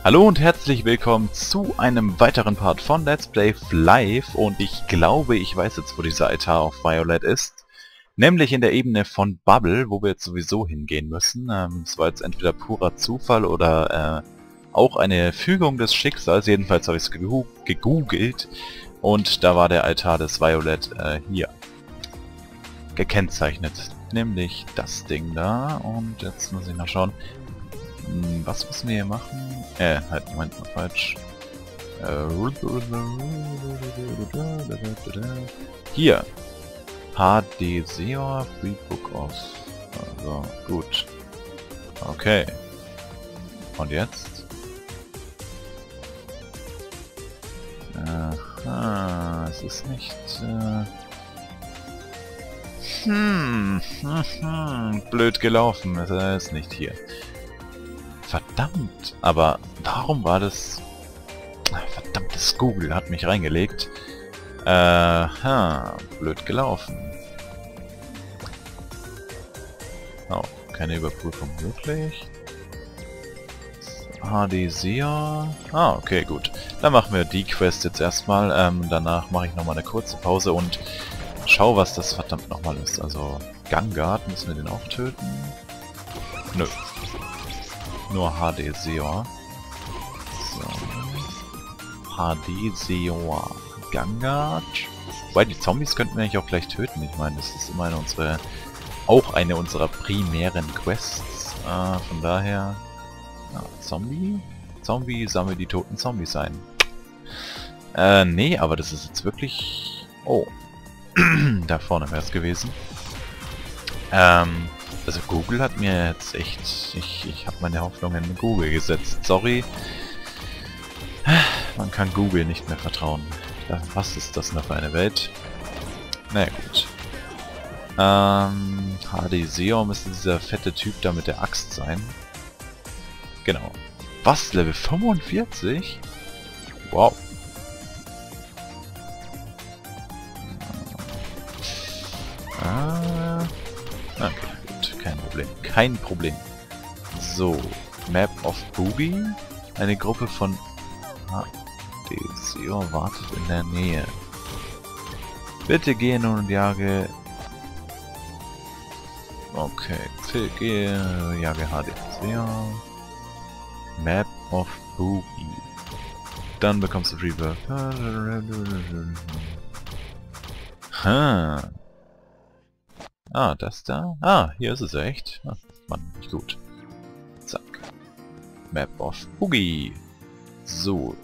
Hallo und herzlich willkommen zu einem weiteren Part von Let's Play Flive und ich glaube, ich weiß jetzt, wo dieser Altar of Violet ist. Nämlich in der Ebene von Bubble, wo wir jetzt sowieso hingehen müssen. Es war jetzt entweder purer Zufall oder auch eine Fügung des Schicksals. Jedenfalls habe ich es gegoogelt und da war der Altar des Violet hier gekennzeichnet. Nämlich das Ding da und jetzt muss ich noch schauen. Was müssen wir hier machen? Halt, Moment mal, falsch. Hier. HD SEO Free Book of. Also, gut. Okay. Und jetzt? Aha, es ist nicht... blöd gelaufen, es ist nicht hier. Verdammt, aber warum war das... Verdammtes Google hat mich reingelegt. Blöd gelaufen. Oh, keine Überprüfung möglich. HD SEO. Ah, okay, gut. Dann machen wir die Quest jetzt erstmal. Danach mache ich nochmal eine kurze Pause und schau, was das verdammt nochmal ist. Also, Gangard, müssen wir den auch töten? Nö. Nur HD SEO. So. HD SEO. Gangard. Wobei, die Zombies könnten wir eigentlich auch gleich töten. Ich meine, das ist immer auch eine unserer primären Quests. Von daher... Zombie? Zombie, sammle die toten Zombies ein. Nee, aber das ist jetzt wirklich... Oh. Da vorne wäre es gewesen. Also Google hat mir jetzt echt... Ich habe meine Hoffnung in Google gesetzt. Sorry. Man kann Google nicht mehr vertrauen. Was ist das noch für eine Welt? Na gut. HD SEO müsste dieser fette Typ da mit der Axt sein. Genau. Was? Level 45? Wow. Okay, gut. Kein Problem. Kein Problem. So. Map of Boogie. Eine Gruppe von... HD SEO wartet in der Nähe. Bitte gehe nun und jage... Okay. Jage HD SEO. Map of Boogie. Dann bekommst du Rebirth. Das da? Hier ist es echt. Mann, nicht gut. Zack. Map of Boogie. So.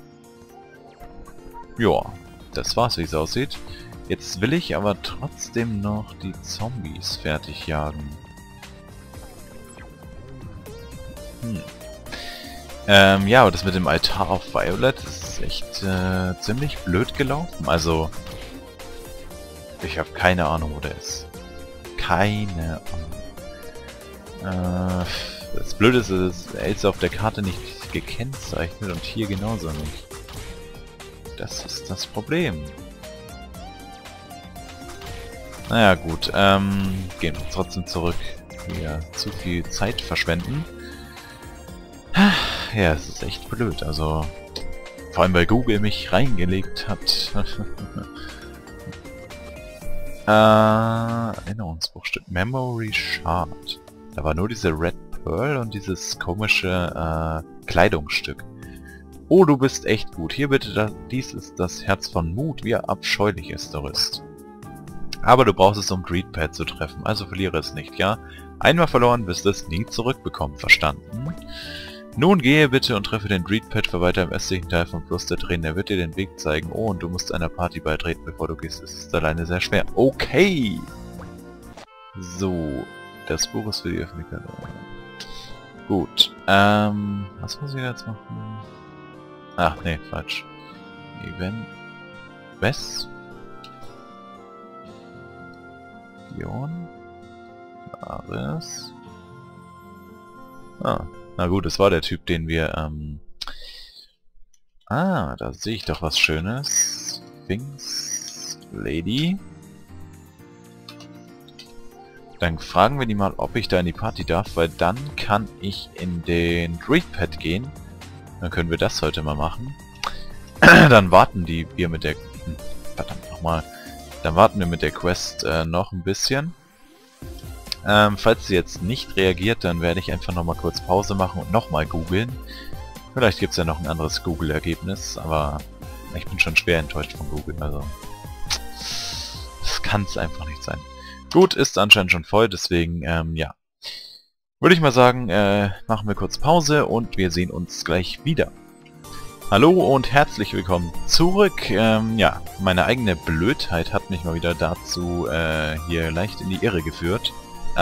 Ja, das war's, wie es aussieht. Jetzt will ich aber trotzdem noch die Zombies fertig jagen. Ja, aber das mit dem Altar of Violet ist echt ziemlich blöd gelaufen. Also, ich habe keine Ahnung, wo der ist. Keine Ahnung. Das Blöde ist, er ist auf der Karte nicht gekennzeichnet und hier genauso nicht. Das ist das Problem. Naja gut, gehen wir trotzdem zurück. Hier zu viel Zeit verschwenden. Ja, es ist echt blöd, also... Vor allem, weil Google mich reingelegt hat. Erinnerungsbruchstück. Memory Shard. Da war nur diese Red Pearl und dieses komische Kleidungsstück. Oh, du bist echt gut. Hier bitte, dies ist das Herz von Mut. Wie abscheulich ist der Rüst. Aber du brauchst es, um Dreadpad zu treffen. Also verliere es nicht, ja? Einmal verloren, wirst du es nie zurückbekommen. Verstanden? Nun gehe bitte und treffe den Dreadpad-Verwalter im östlichen Teil vom Fluss der Tränen. Er wird dir den Weg zeigen. Oh, und du musst einer Party beitreten, bevor du gehst. Es ist alleine sehr schwer. Okay! So. Das Buch ist für die Öffentlichkeit. Gut. Was muss ich jetzt machen? Ach, nee, falsch. Event. West. Leon. Ares. Na gut, es war der Typ, den wir, da sehe ich doch was Schönes. Sphinx Lady. Dann fragen wir die mal, ob ich da in die Party darf, weil dann kann ich in den Dreadpad gehen Dann können wir das heute mal machen. Dann warten wir mit der... verdammt nochmal. Dann warten wir mit der Quest noch ein bisschen. Falls sie jetzt nicht reagiert, dann werde ich einfach nochmal kurz Pause machen und nochmal googeln. Vielleicht gibt es ja noch ein anderes Google-Ergebnis, aber ich bin schon schwer enttäuscht von Google, also... Das kann es einfach nicht sein. Gut, ist anscheinend schon voll, deswegen, ja. Würde ich mal sagen, machen wir kurz Pause und wir sehen uns gleich wieder. Hallo und herzlich willkommen zurück. Ja, meine eigene Blödheit hat mich mal wieder dazu hier leicht in die Irre geführt.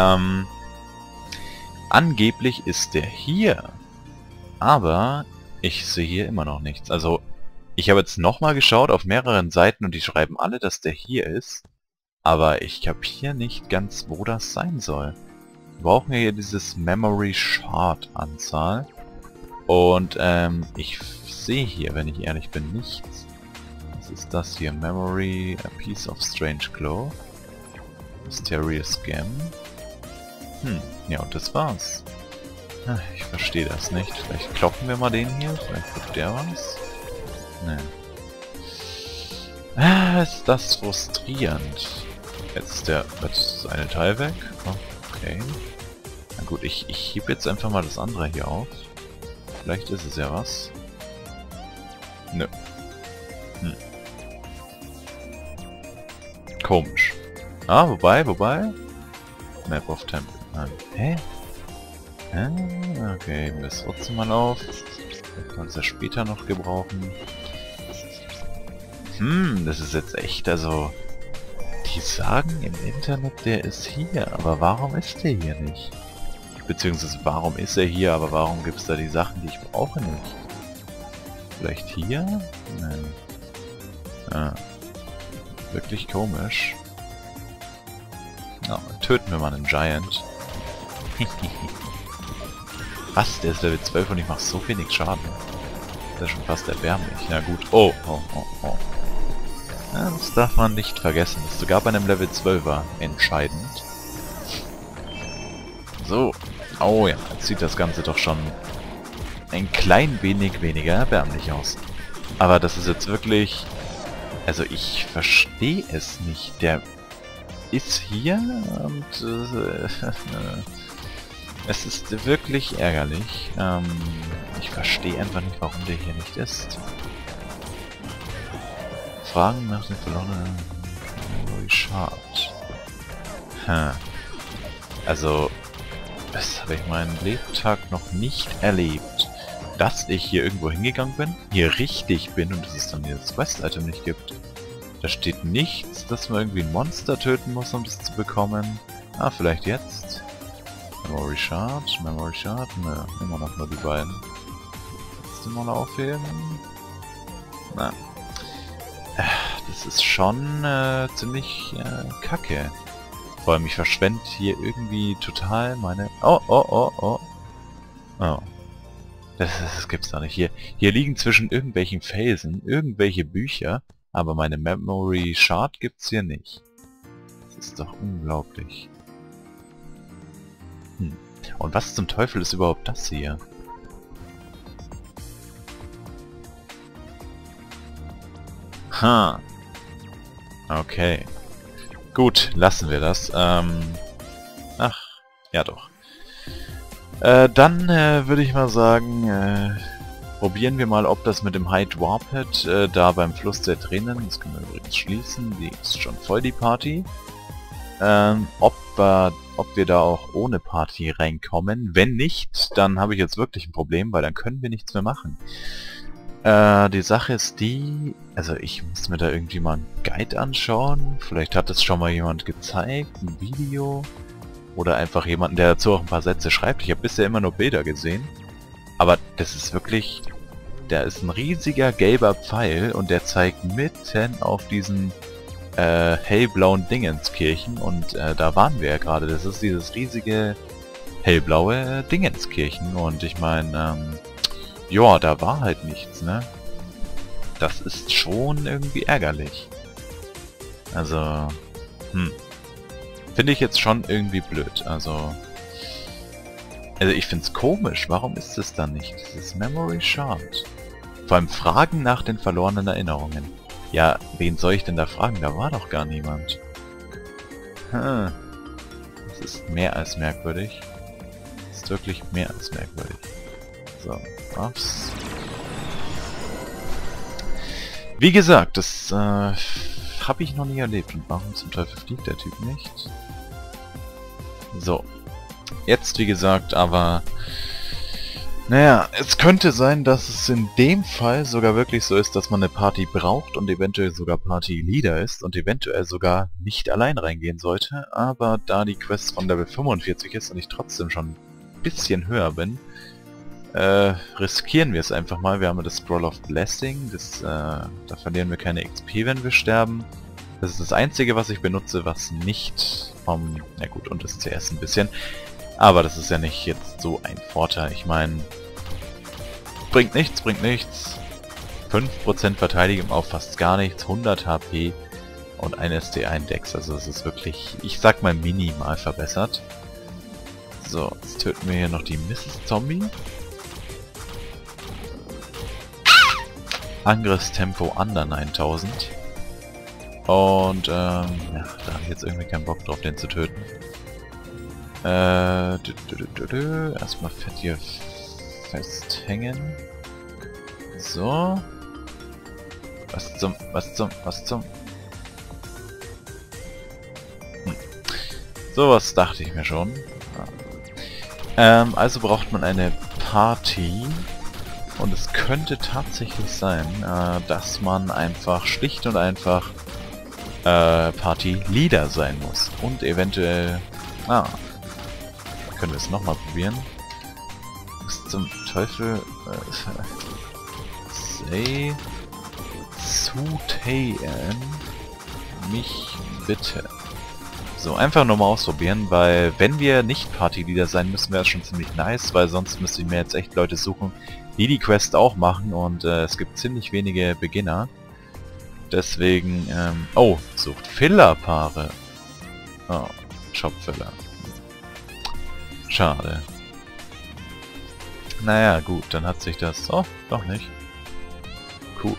Angeblich ist der hier, aber ich sehe hier immer noch nichts. Also, ich habe jetzt nochmal geschaut auf mehreren Seiten und die schreiben alle, dass der hier ist. Aber ich kapiere nicht ganz, wo das sein soll. Wir brauchen hier dieses Memory Shard Anzahl. Und ich sehe hier, wenn ich ehrlich bin, nichts. Was ist das hier? Memory, a piece of strange glow. Mysterious Gem. Ja, und das war's. Ich verstehe das nicht. Vielleicht kloppen wir mal den hier. Vielleicht wird der was. Ne. Ist das frustrierend. Jetzt ist das eine Teil weg. Okay. Na gut, ich hebe jetzt einfach mal das andere hier auf. Vielleicht ist es ja was. Nö. Komisch. Ah, wobei? Map of Temple. Hä? Okay, heben wir es trotzdem mal auf. Vielleicht kann man es ja später noch gebrauchen. Das ist jetzt echt, also... Die sagen im Internet, der ist hier, aber warum ist der hier nicht? Beziehungsweise warum ist er hier, aber warum gibt es da die Sachen, die ich brauche nicht? Vielleicht hier? Nein. Ah. Wirklich komisch. Oh, töten wir mal einen Giant. Was? Der ist Level 12 und ich mache so wenig Schaden. Das ist schon fast erbärmlich. Na gut. Oh. Ja, das darf man nicht vergessen. Das ist sogar bei einem Level 12er entscheidend. So. Oh ja, jetzt sieht das Ganze doch schon ein klein wenig weniger erbärmlich aus. Aber das ist jetzt wirklich... Also ich verstehe es nicht. Der ist hier und... es ist wirklich ärgerlich. Ich verstehe einfach nicht, warum der hier nicht ist. Fragen nach dem verlorenen Shard. Also, das habe ich meinen Lebtag noch nicht erlebt. Dass ich hier irgendwo hingegangen bin, hier richtig bin und dass es dann hier das Quest-Item nicht gibt. Da steht nichts, dass man irgendwie ein Monster töten muss, um das zu bekommen. Ah, vielleicht jetzt. Memory Shard. Nö, immer noch nur die beiden. Jetzt mal aufheben. Na. Das ist schon ziemlich kacke. Vor allem, ich verschwende hier irgendwie total meine... Oh. Das gibt's doch nicht. Hier liegen zwischen irgendwelchen Felsen irgendwelche Bücher, aber meine Memory Shard gibt's hier nicht. Das ist doch unglaublich. Und was zum Teufel ist überhaupt das hier? Okay. Gut, lassen wir das. Ach, ja doch. Dann würde ich mal sagen, probieren wir mal, ob das mit dem High Dwarpet da beim Fluss der Tränen, das können wir übrigens schließen, die ist schon voll die Party, ob wir da auch ohne Party reinkommen. Wenn nicht, dann habe ich jetzt wirklich ein Problem, weil dann können wir nichts mehr machen. Die Sache ist die, also ich muss mir da irgendwie mal einen Guide anschauen, vielleicht hat es schon mal jemand gezeigt, ein Video, oder einfach jemanden, der dazu auch ein paar Sätze schreibt. Ich habe bisher immer nur Bilder gesehen, aber das ist wirklich, da ist ein riesiger gelber Pfeil und der zeigt mitten auf diesen hellblauen Dingenskirchen und da waren wir ja gerade, das ist dieses riesige hellblaue Dingenskirchen und ich meine, ja, da war halt nichts, ne? Das ist schon irgendwie ärgerlich. Also, finde ich jetzt schon irgendwie blöd. Also, Also ich find's komisch, warum ist es dann nicht? Dieses Memory Shard. Vor allem Fragen nach den verlorenen Erinnerungen. Ja, wen soll ich denn da fragen? Da war doch gar niemand. Hm. Das ist mehr als merkwürdig. Das ist wirklich mehr als merkwürdig. So, was? Wie gesagt, das habe ich noch nie erlebt. Und warum zum Teufel fliegt der Typ nicht? So. Jetzt, wie gesagt, aber... Naja, es könnte sein, dass es in dem Fall sogar wirklich so ist, dass man eine Party braucht und eventuell sogar Party-Leader ist und eventuell sogar nicht allein reingehen sollte. Aber da die Quest von Level 45 ist und ich trotzdem schon ein bisschen höher bin, riskieren wir es einfach mal. Wir haben das Scroll of Blessing, da verlieren wir keine XP, wenn wir sterben. Das ist das einzige, was ich benutze, was nicht vom... Na gut, und das CS ein bisschen. Aber das ist ja nicht jetzt so ein Vorteil. Ich meine, bringt nichts, bringt nichts. 5% Verteidigung auf fast gar nichts, 100 HP und ein ST1 Dex. Also es ist wirklich, ich sag mal, minimal verbessert. So, jetzt töten wir hier noch die Mrs. Zombie. Angriffstempo under 9000. Und ja, da habe ich jetzt irgendwie keinen Bock drauf, den zu töten. Erstmal fett hier festhängen. So. Was zum... Sowas dachte ich mir schon. Also braucht man eine Party. Und es könnte tatsächlich sein, dass man einfach schlicht und einfach Party-Leader sein muss. Und eventuell... können wir es nochmal probieren. Was zum Teufel... Say... Zuteilen mich bitte. So, einfach nur mal ausprobieren, weil wenn wir nicht Party-Leader sein müssen, wäre es schon ziemlich nice, weil sonst müsste ich mir jetzt echt Leute suchen, die die Quest auch machen und es gibt ziemlich wenige Beginner. Deswegen, oh, sucht Filler-Paare. Oh, Shop-Filler. Schade. Naja, gut, dann hat sich das... Oh, doch nicht. Cool.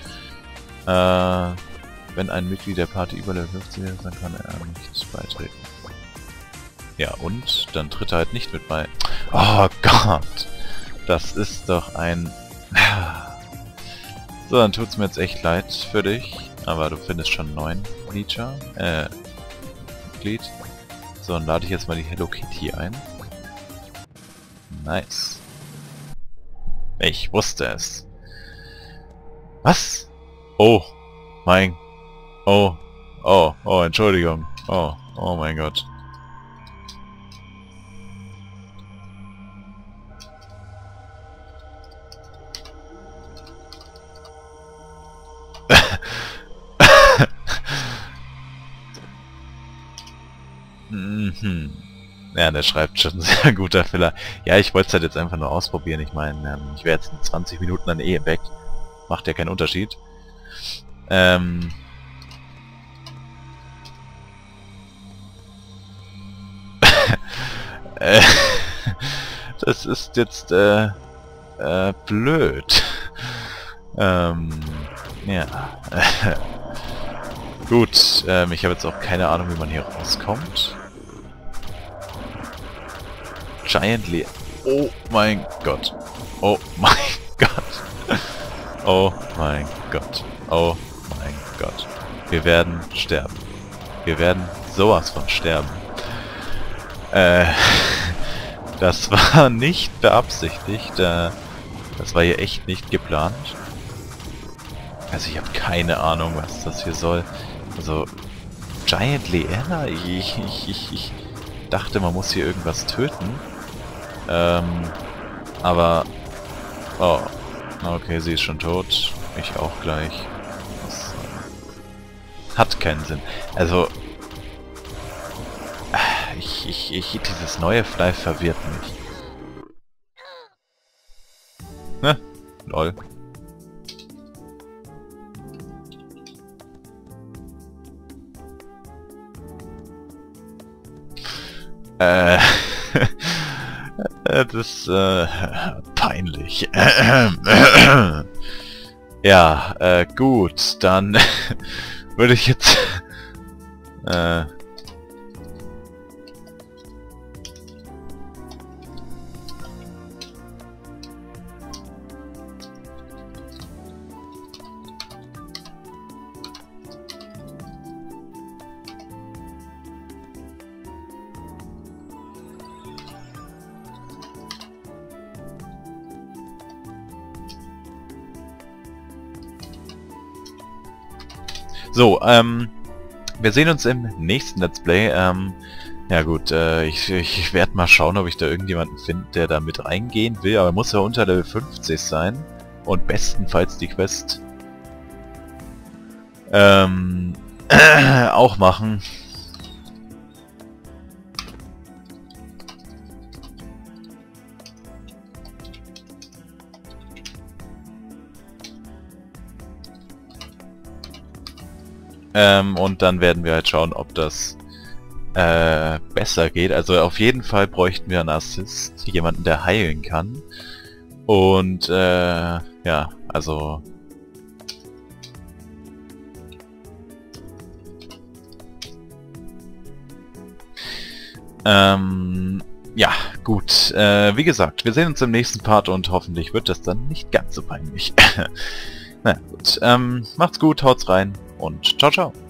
Wenn ein Mitglied der Party über Level 50 ist, dann kann er nicht beitreten. Ja, und dann tritt er halt nicht mit bei. Oh Gott! Das ist doch ein... So, dann tut's mir jetzt echt leid für dich. Aber du findest schon einen neuen Mitglied. So, dann lade ich jetzt mal die Hello Kitty ein. Nice. Ich wusste es. Was? Oh, mein... Oh, Entschuldigung. Oh mein Gott. Ja, der schreibt schon sehr guter Filler. Ja, ich wollte es halt jetzt einfach nur ausprobieren. Ich meine, ich wäre jetzt in 20 Minuten dann eh weg. Macht ja keinen Unterschied. Das ist jetzt blöd. Ja. Gut, ich habe jetzt auch keine Ahnung, wie man hier rauskommt. Giantly. Oh mein Gott. Oh mein Gott. Oh mein Gott. Oh mein Gott. Wir werden sterben. Wir werden sowas von sterben. Das war nicht beabsichtigt. Das war hier echt nicht geplant. Also ich habe keine Ahnung, was das hier soll. Also, Giant Leanna? Ich dachte, man muss hier irgendwas töten. Aber... Oh. Okay, sie ist schon tot. Ich auch gleich. Das hat keinen Sinn. Also... dieses neue Fly verwirrt mich. Ne? Lol. Das peinlich. Ja, gut, dann würde ich jetzt so, wir sehen uns im nächsten Let's Play. Ja gut, ich werde mal schauen, ob ich da irgendjemanden finde, der da mit reingehen will, aber muss ja unter Level 50 sein. Und bestenfalls die Quest auch machen. Und dann werden wir halt schauen, ob das besser geht. Also auf jeden Fall bräuchten wir einen Assist, jemanden, der heilen kann. Und ja, also ja, gut. Wie gesagt, wir sehen uns im nächsten Part und hoffentlich wird das dann nicht ganz so peinlich. Na gut, macht's gut, haut's rein und ciao, ciao.